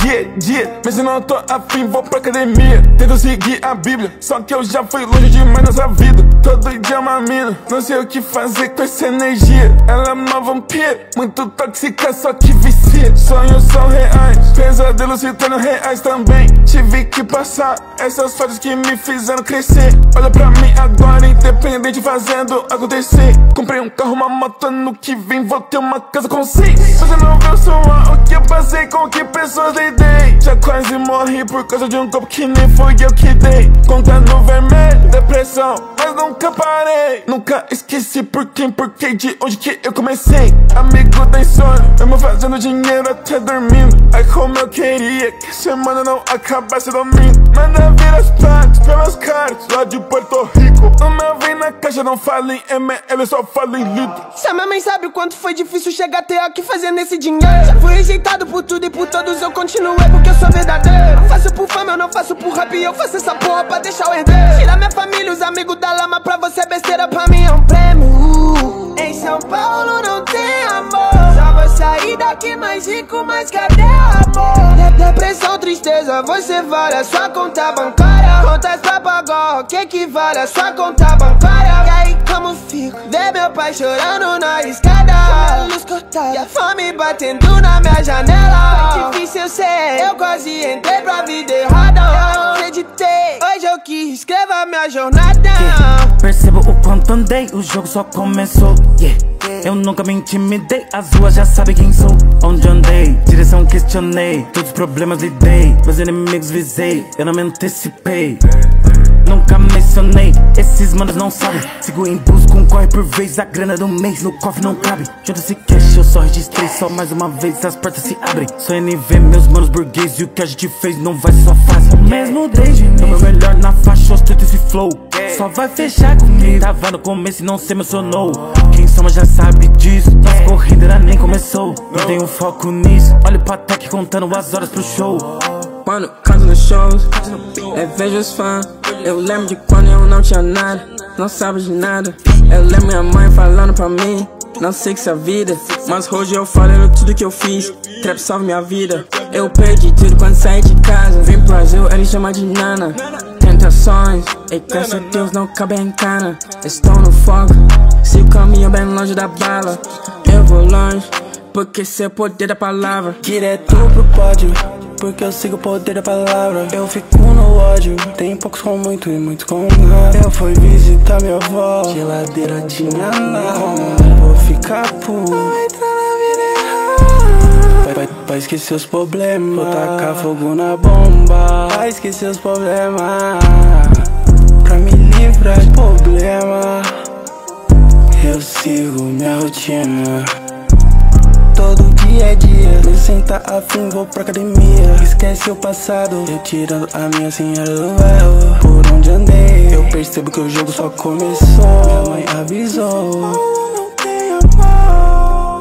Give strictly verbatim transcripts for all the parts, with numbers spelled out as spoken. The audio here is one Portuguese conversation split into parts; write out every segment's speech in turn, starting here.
dia, dia. Mas se não tô afim, vou pra academia. Tento seguir a Bíblia, só que eu já fui longe demais nessa vida. Todo dia é uma mina, não sei o que fazer com essa energia. Ela é uma vampira, muito tóxica, só que vicia. Sonhos são reais, pesadelos se tornam reais também. Tive que passar essas fases que me fizeram crescer. Olha pra mim agora, independente, fazendo acontecer. Comprei um carro, uma moto, ano que vem vou ter uma casa com seis. Você não viu só o que eu passei, com que pessoas lidei. Já quase morri por causa de um copo que nem foi eu que dei. Conta no vermelho, depressão, mas nunca parei. Nunca esqueci por quem, por que, de onde que eu comecei. Amigo da insônia, mesmo fazendo dinheiro até dormindo. Ai como eu queria que a semana não acabasse domingo. Manda vir as placas pelas cartas lá de Porto Rico. O meu vem na caixa, não fala em M L, só fala em litro. Se a minha mãe sabe o quanto foi difícil chegar até aqui fazendo esse dinheiro. Já fui rejeitado por tudo e por todos, eu continuei porque eu sou verdadeiro. Não faço por fama, eu não faço por rap, eu faço essa porra pra deixar o herdeiro. Tirar minha família, os amigos da lama, pra você besteira, pra mim é um prêmio. Em São Paulo não tem amor, só vou sair daqui mais rico, mas cadê o amor? De depressão, tristeza, você vale a sua conta bancária. Contas pra pagar, o que equivale a sua conta bancária? E aí como fico, ver meu pai chorando na escada, a luz cortada e a fome batendo na minha janela. Foi difícil, eu sei, eu quase entrei pra vida errada. Eu não acreditei, hoje eu que escrevo a minha jornada. Yeah. Percebo o quanto andei, o jogo só começou. Yeah. Eu nunca me intimidei, as ruas já sabem quem sou. Onde andei, direção questionei, todos os problemas lidei, meus inimigos visei, eu não me antecipei. Nunca mencionei, esses manos não sabem. Sigo em busca, um corre por vez, a grana do mês no cofre não cabe. Junta-se cash, eu só registrei, só mais uma vez as portas se abrem. Sou N V, meus manos burguês, e o que a gente fez não vai ser só fácil. Mesmo desde o meu melhor na faixa, ostento esse flow. Só vai fechar comigo, tava no começo e não se emocionou. Quem somos já sabe disso, nossa corrida ainda nem começou. Não tenho foco nisso, olho pra tech contando as horas pro show. Quando canto nos shows, eu vejo os fãs. Eu lembro de quando eu não tinha nada, não sabe de nada. Eu lembro minha mãe falando pra mim, não sei que isso é vida, mas hoje eu falo tudo que eu fiz. Trap salva minha vida. Eu perdi tudo quando saí de casa, vim pro Brasil, ele chama de Nana. Tentações, e graças a Deus não cabe em cana. Estou no foco, se o caminho bem longe da bala. Eu vou longe, porque sei o poder da palavra. Direto pro pódio, porque eu sigo o poder da palavra. Eu fico no ódio, tem poucos com muito e muitos com nada. Eu fui visitar minha avó, geladeira tinha lá. Vou ficar puto, vai entrar na vida errada. Vai, vai esquecer os problemas, vou tacar fogo na bomba. Vai esquecer os problemas, pra me livrar de problema. Eu sigo minha rotina, todo dia é dia. Me sentar afim, vou pra academia. Esquece o passado, eu tirando a minha senhora do véu. Por onde andei, eu percebo que o jogo só começou. Minha mãe avisou, não tem amor.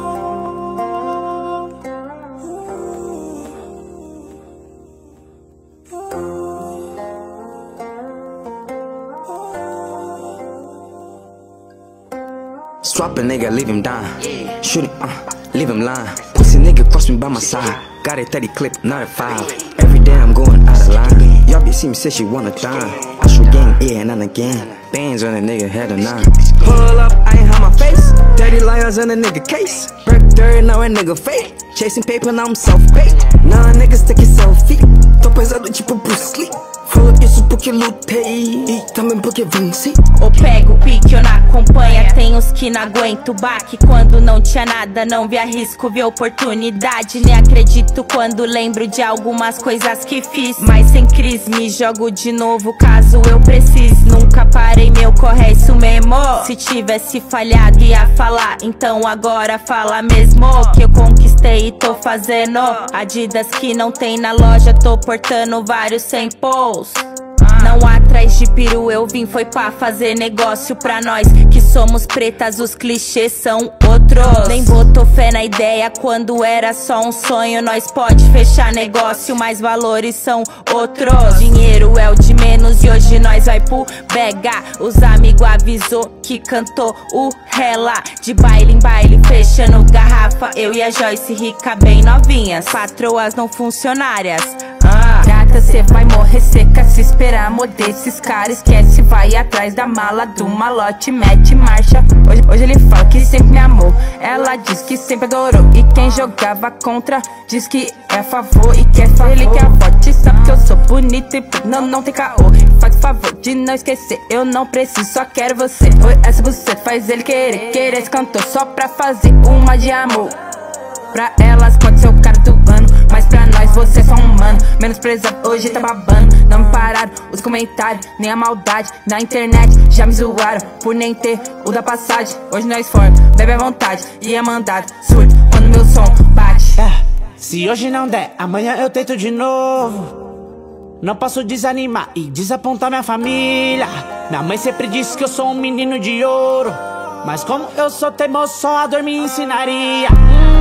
Swap a nigga, leave him down. Shoot him, uh, leave him lying. Pussy nigga cross me by my side. Got a thirty clip, not a five. Every day I'm going out of line. Y'all be see me say she wanna dime. I shoot gang, yeah, and then again. Bands on a nigga head of nine. Pull up, I ain't have my face. Dirty liars in a nigga case. Break dirt, now a nigga fake. Chasing paper, now I'm self-baked. Nah, niggas take it selfie. Tô pesado tipo Bruce Lee. Falo isso porque lutei e também porque venci. Ou pego o pique ou não acompanha. Tem uns que não aguento o baque. Quando não tinha nada, não vi arrisco, vi oportunidade. Nem acredito quando lembro de algumas coisas que fiz. Mas sem crise, me jogo de novo caso eu precise. Nunca parei, meu corre é isso mesmo. Se tivesse falhado ia falar, então agora fala mesmo. Que eu conquistei e tô fazendo. Adidas que não tem na loja, tô portando vários samples. Não atrás de peru eu vim, foi pra fazer negócio pra nós que somos pretas, os clichês são outros. Nem botou fé na ideia quando era só um sonho. Nós pode fechar negócio, mas valores são outros. Dinheiro é o de menos e hoje nós vai pro Bega. Os amigos avisou que cantou o Rela. De baile em baile, fechando garrafa. Eu e a Joyce rica bem novinhas, patroas não funcionárias. Ah, gata, cê vai morrer seca se esperar amor desses caras. Esquece, vai atrás da mala do malote, mete marcha. Hoje, hoje ele fala que sempre me amou, ela diz que sempre adorou. E quem jogava contra diz que é a favor e quer favor. Ele quer a vote, sabe que eu sou bonita e não, não tem caô. Faz o favor de não esquecer, eu não preciso, só quero você. Oi, essa buceta faz ele querer, querer esse cantor só pra fazer uma de amor. Pra elas pode ser o cara do ano, mas pra nós você é só um mano. Menosprezado, hoje tá babando. Não me pararam os comentários, nem a maldade. Na internet já me zoaram por nem ter o da passagem. Hoje nós forma, bebe à vontade e é mandado surdo quando meu som bate. É, se hoje não der, amanhã eu tento de novo. Não posso desanimar e desapontar minha família. Minha mãe sempre disse que eu sou um menino de ouro, mas como eu sou teimoso, só a dor me ensinaria.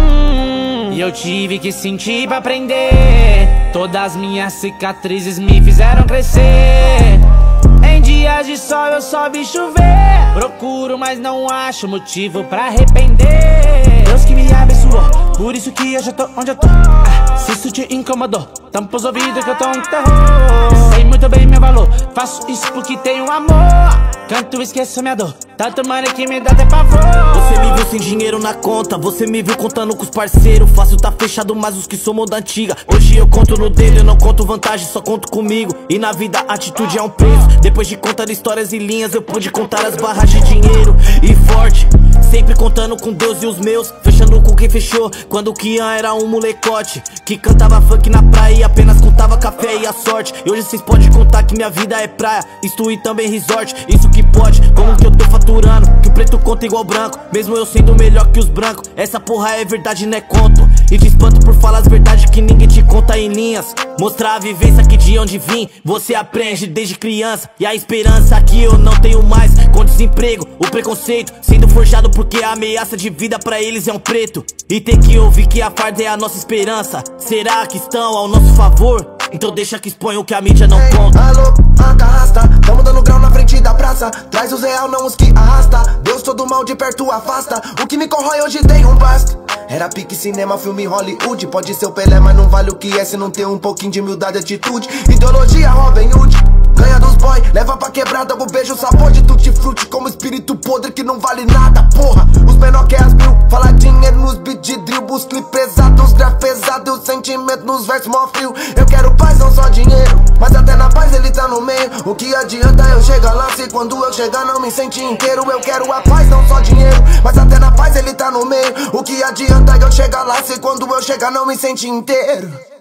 hum, E eu tive que sentir pra aprender. Todas as minhas cicatrizes me fizeram crescer. Em dias de sol eu só vi chover. Procuro, mas não acho motivo pra arrepender. Deus que me abençoou, por isso que eu já tô onde eu tô. ah, Se isso te incomodou, tampa os ouvidos que eu tô um terror. Sei muito bem meu valor, faço isso porque tenho amor. Canto e esqueço minha dor, tanto money que me dá até pavor. Você me viu sem dinheiro na conta, você me viu contando com os parceiros. Fácil tá fechado, mas os que somos da antiga. Hoje eu conto no dedo, eu não conto vantagem, só conto comigo. E na vida a atitude é um preço. Depois de contar histórias e linhas, eu pude contar as barras de dinheiro. E forte, sempre contando com Deus e os meus, fechando com quem fechou. Quando o Kian era um molecote que cantava funk na praia e apenas contava café e a sorte. E hoje vocês podem contar que minha vida é praia, isto e também resort. Isso que pode, como que eu tô faturando, que o preto conta igual branco, mesmo eu sendo melhor que os brancos. Essa porra é verdade, não é conto. E te espanto por falar as verdades que ninguém te conta em linhas. Mostrar a vivência que de onde vim você aprende desde criança. E a esperança que eu não tenho mais, com desemprego, o preconceito sendo forjado porque a ameaça de vida pra eles é um preto. E tem que ouvir que a farda é a nossa esperança. Será que estão ao nosso favor? Então deixa que exponham que a mídia não conta. Alô, anda, arrasta, tamo dando grau na frente da praça. Traz os real, não os que arrasta. Deus todo mal de perto afasta. O que me corrói hoje tem um basta. Era pique cinema, filme Hollywood. Pode ser o Pelé, mas não vale o que é se não ter um pouquinho de humildade e atitude. Ideologia Robin Hood, ganha dos boy, leva pra quebrada. Eu vejo o sabor de tutti-frutti como espírito podre que não vale nada, porra. Os menor que as mil, fala dinheiro nos beat de drill. Os clipes pesados, graf pesado, o sentimento nos versos mó frio. Eu quero paz, não só dinheiro, mas até na paz ele tá no meio. O que adianta eu chegar lá se quando eu chegar não me sentir inteiro? Eu quero a paz, não só dinheiro, mas até na paz ele tá no meio. O que adianta eu chegar lá se quando eu chegar não me sentir inteiro?